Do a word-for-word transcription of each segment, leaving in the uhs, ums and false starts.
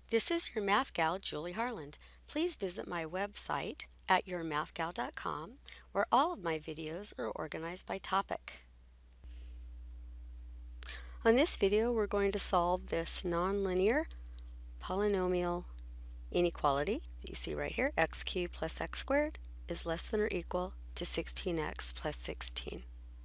This is your Math Gal, Julie Harland. Please visit my website at your math gal dot com, where all of my videos are organized by topic. On this video, we're going to solve this nonlinear polynomial inequality that you see right here. X cubed plus x squared is less than or equal to sixteen x plus sixteen.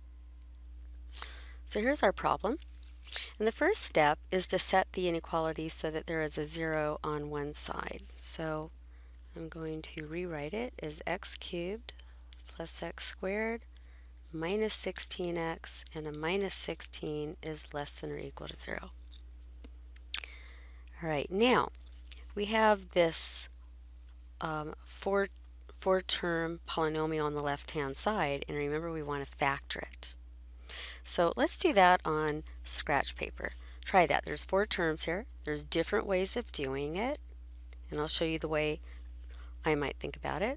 So here's our problem. And the first step is to set the inequality so that there is a zero on one side. So I'm going to rewrite it as x cubed plus x squared minus sixteen x, and a minus sixteen is less than or equal to zero. All right, now we have this um, four, four term polynomial on the left hand side, and remember we want to factor it. So let's do that on scratch paper. Try that. There's four terms here. There's different ways of doing it, and I'll show you the way I might think about it.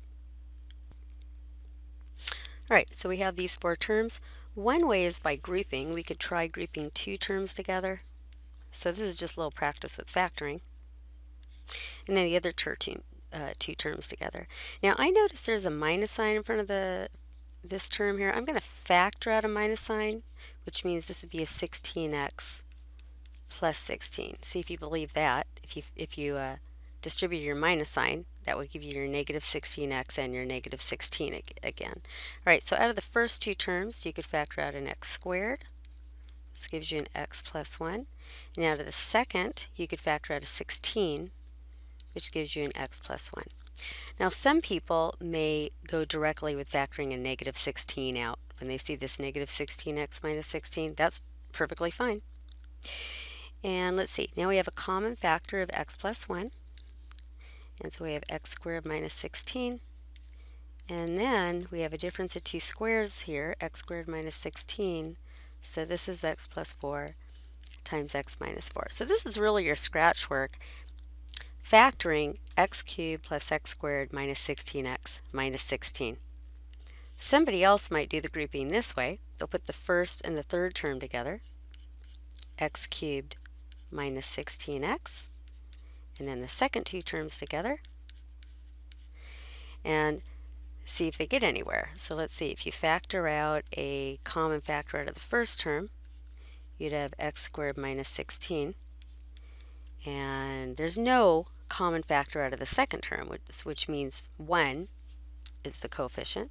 Alright, so we have these four terms. One way is by grouping. We could try grouping two terms together. So this is just a little practice with factoring. And then the other ter uh, two terms together. Now I notice there's a minus sign in front of the this term here. I'm going to factor out a minus sign, which means this would be a sixteen x plus sixteen. See if you believe that. If you, if you uh, distribute your minus sign, that would give you your negative sixteen x and your negative sixteen again. All right, so out of the first two terms, you could factor out an x squared. This gives you an x plus one. And out of the second, you could factor out a sixteen, which gives you an x plus one. Now some people may go directly with factoring a negative sixteen out. When they see this negative sixteen x minus sixteen, that's perfectly fine. And let's see, now we have a common factor of x plus one. And so we have x squared minus sixteen. And then we have a difference of two squares here, x squared minus sixteen. So this is x plus four times x minus four. So this is really your scratch work. Factoring x cubed plus x squared minus sixteen x minus sixteen. Somebody else might do the grouping this way. They'll put the first and the third term together, x cubed minus sixteen x, and then the second two terms together, and see if they get anywhere. So let's see, if you factor out a common factor out of the first term, you'd have x squared minus sixteen, and there's no common factor out of the second term, which, which means one is the coefficient.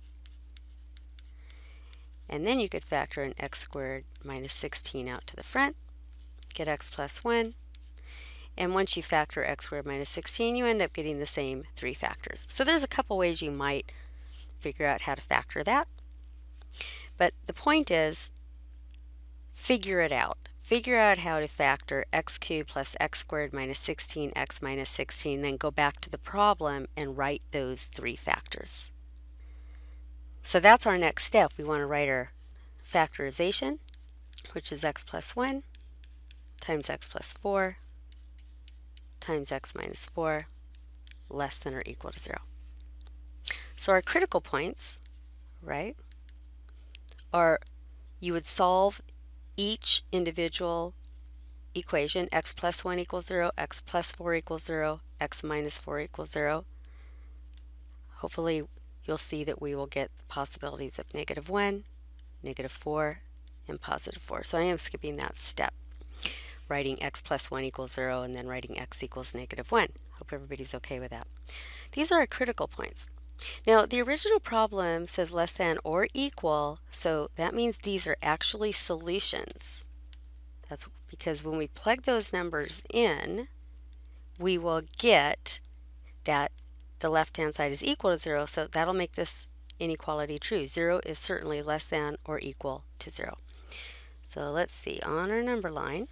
And then you could factor an x squared minus sixteen out to the front, get x plus one, and once you factor x squared minus sixteen, you end up getting the same three factors. So there's a couple ways you might figure out how to factor that, but the point is, figure it out. Figure out how to factor x cubed plus x squared minus sixteen x minus sixteen, then go back to the problem and write those three factors. So that's our next step. We want to write our factorization, which is x plus one times x plus four times x minus four less than or equal to zero. So our critical points, right, are you would solve each individual equation, x plus one equals zero, x plus four equals zero, x minus four equals zero. Hopefully you'll see that we will get the possibilities of negative one, negative four, and positive four. So I am skipping that step, writing x plus one equals zero and then writing x equals negative one. Hope everybody's okay with that. These are our critical points. Now the original problem says less than or equal, so that means these are actually solutions. That's because when we plug those numbers in, we will get that the left hand side is equal to zero, so that'll make this inequality true. Zero is certainly less than or equal to zero. So let's see, on our number line,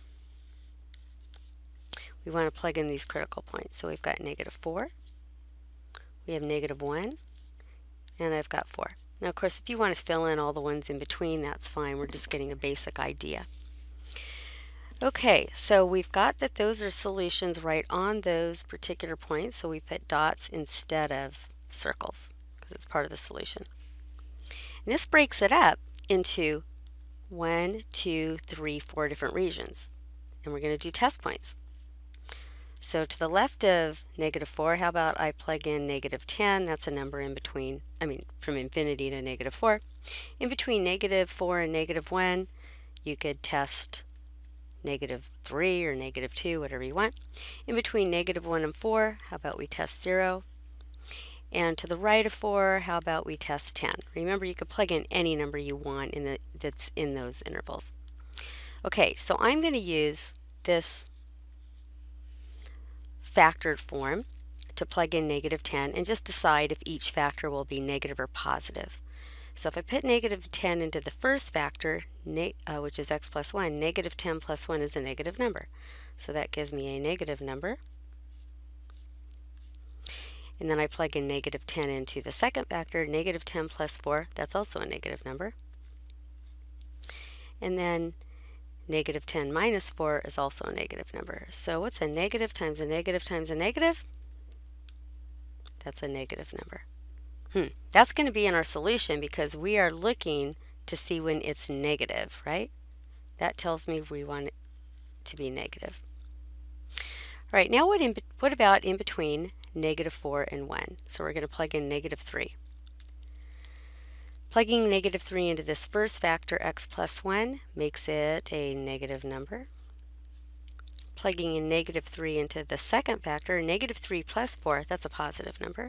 we want to plug in these critical points. So we've got negative four, we have negative one, and I've got four. Now of course if you want to fill in all the ones in between, that's fine. We're just getting a basic idea. Okay, so we've got that those are solutions right on those particular points, so we put dots instead of circles because it's part of the solution. And this breaks it up into one, two, three, four different regions, and we're going to do test points. So to the left of negative four, how about I plug in negative ten? That's a number in between, I mean, from infinity to negative four. In between negative four and negative one, you could test negative three or negative two, whatever you want. In between negative one and four, how about we test zero? And to the right of four, how about we test ten? Remember, you could plug in any number you want in the, that's in those intervals. Okay, so I'm going to use this factored form to plug in negative ten and just decide if each factor will be negative or positive. So if I put negative ten into the first factor, uh, which is x plus one, negative ten plus one is a negative number. So that gives me a negative number. And then I plug in negative ten into the second factor, negative ten plus four, that's also a negative number. And then negative ten minus four is also a negative number. So what's a negative times a negative times a negative? That's a negative number. Hmm. That's going to be in our solution because we are looking to see when it's negative, right? That tells me we want it to be negative. All right, now what, in, what about in between negative four and one? So we're going to plug in negative three. Plugging negative three into this first factor, x plus one, makes it a negative number. Plugging in negative three into the second factor, negative three plus four, that's a positive number.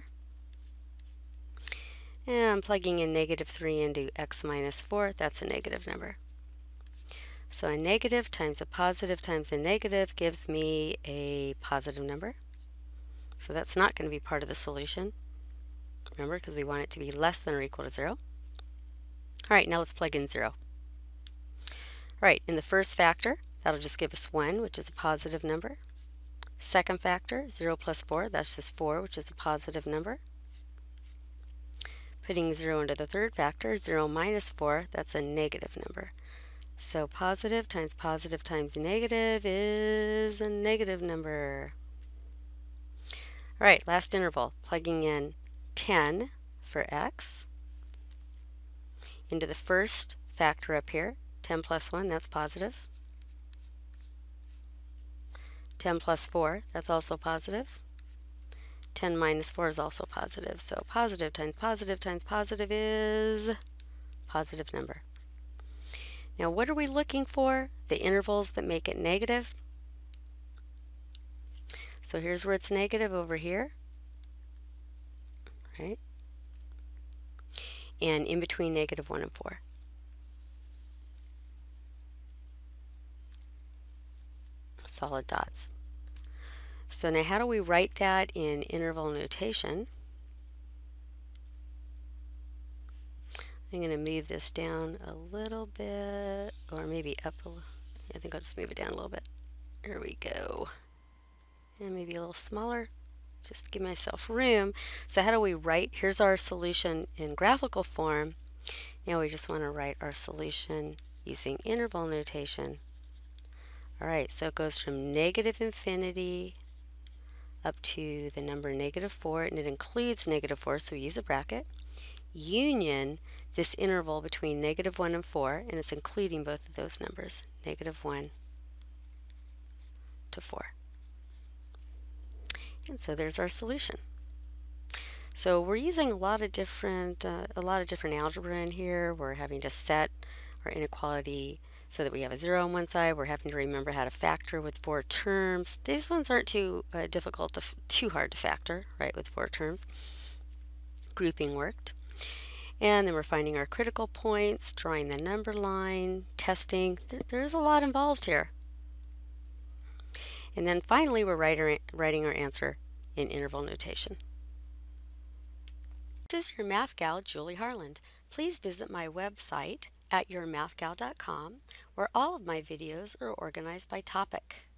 And plugging in negative three into x minus four, that's a negative number. So a negative times a positive times a negative gives me a positive number. So that's not going to be part of the solution. Remember, because we want it to be less than or equal to zero. All right, now let's plug in zero. All right, in the first factor, that'll just give us one, which is a positive number. Second factor, zero plus four, that's just four, which is a positive number. Putting zero into the third factor, zero minus four, that's a negative number. So positive times positive times negative is a negative number. All right, last interval, plugging in ten for x into the first factor up here, ten plus one, that's positive. ten plus four, that's also positive. ten minus four is also positive. So positive times positive times positive is positive number. Now what are we looking for? The intervals that make it negative. So here's where it's negative over here, right? And in between negative one and four. Solid dots. So now how do we write that in interval notation? I'm going to move this down a little bit, or maybe up a little. I think I'll just move it down a little bit. There we go. And maybe a little smaller, just to give myself room. So how do we write? Here's our solution in graphical form. Now we just want to write our solution using interval notation. All right, so it goes from negative infinity up to the number negative four, and it includes negative four, so we use a bracket. Union this interval between negative one and four, and it's including both of those numbers, negative one to four. And so there's our solution. So we're using a lot of different uh, a lot of different algebra in here. We're having to set our inequality so that we have a zero on one side. We're having to remember how to factor with four terms. These ones aren't too uh, difficult, to f too hard to factor, right, with four terms. Grouping worked. And then we're finding our critical points, drawing the number line, testing. There, there's a lot involved here. And then finally, we're write, writing our answer in interval notation. This is your math gal, Julie Harland. Please visit my website at your math gal dot com, where all of my videos are organized by topic.